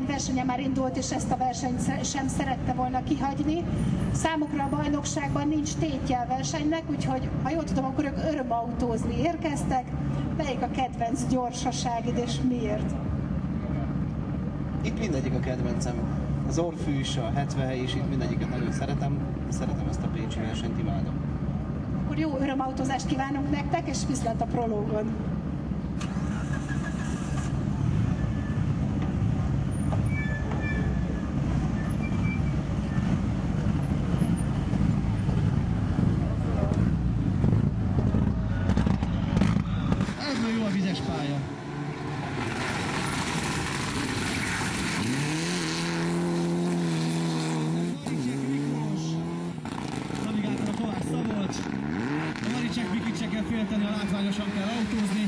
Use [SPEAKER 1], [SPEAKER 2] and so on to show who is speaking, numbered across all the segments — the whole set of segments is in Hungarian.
[SPEAKER 1] néhány versenye már indult, és ezt a versenyt sem szerette volna kihagyni. Számukra a bajnokságban nincs tétje a versenynek, úgyhogy ha jól tudom, akkor ők örömautózni érkeztek. Melyik a kedvenc gyorsaságid, és miért?
[SPEAKER 2] Itt mindegyik a kedvencem. Az Orfűs, a 70 is, itt mindegyiket nagyon szeretem. Szeretem ezt a pécsi versenyt, imádom.
[SPEAKER 1] Akkor jó örömautózást kívánunk nektek, és viszlát a prológon!
[SPEAKER 3] Ez jó a vizes pálya. Mikicsek kell félteni, ha látványosan kell autózni.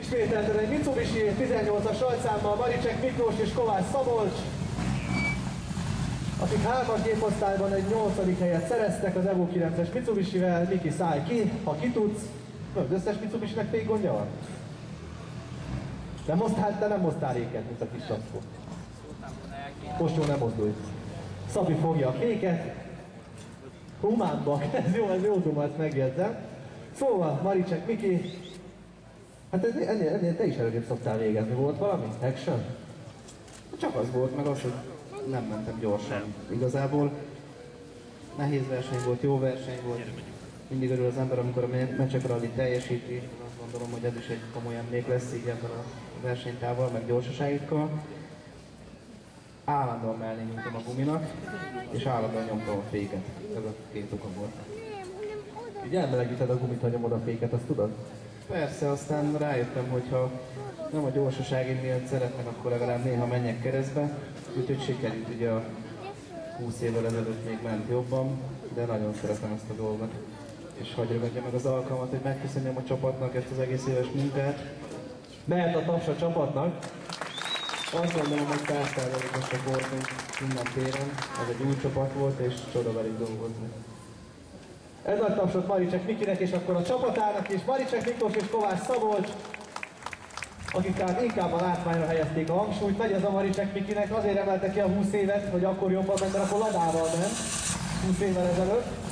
[SPEAKER 4] Ismételten egy Mitsubishi 18-as rajtszámmal Maricsek Miklós és Kovács Szabolcs, akik 3-as géposztályban egy 8. helyet szereztek az Evo 9-es Mitsubishi-vel. Miki, szállj ki, ha ki tudsz. Az összes Mitsubishi-nek fékgondja van? Te nem moztál éket, mint a kis sapszó. Most jól nem mozdulj. Szabi fogja a féket. Humánbak, ez jó duma, ezt megjegyzem. Szóval, Maricsek Miki, hát ennél te is előrébb szoktál végezni. Volt valami? Action?
[SPEAKER 2] Csak az volt, meg az, hogy nem mentem gyorsan. Igazából nehéz verseny volt, jó verseny volt. Mindig örül az ember, amikor a meccsek rally teljesíti. Azt gondolom, hogy ez is egy komoly emlék lesz így ebben a versenytával, meg gyorsaságukkal. Állandóan mellé nyomtam a guminak, és állandóan nyomtam a féket. Ez a két oka volt.
[SPEAKER 4] Így elmelegíted a gumit, ha nyomod a féket, azt tudod?
[SPEAKER 2] Persze, aztán rájöttem, hogy ha nem a gyorsaságim miatt szeretnek, akkor legalább néha menjek keresztbe. Úgyhogy sikerült, ugye a 20 évvel ezelőtt még ment jobban, de nagyon szeretem ezt a dolgot. És hadd ragadja meg az alkalmat, hogy megköszönjem a csapatnak ezt az egész éves munkát.
[SPEAKER 4] Mehet a taps a csapatnak.
[SPEAKER 2] Azt gondolom, hogy felszállításosak voltunk minden téren. Ez egy új csapat volt, és csoda velük dolgozni.
[SPEAKER 4] Ez nagy tapsot Maricsek Mikinek, és akkor a csapatának is. Maricsek Miklós és Kovács Szabolcs, akik talán inkább a látványra helyezték a hangsúlyt. Megy ez a Maricsek Mikinek, azért emelte ki a 20 évet, hogy akkor jobban ment, mert akkor ladával ment 20 évvel ezelőtt.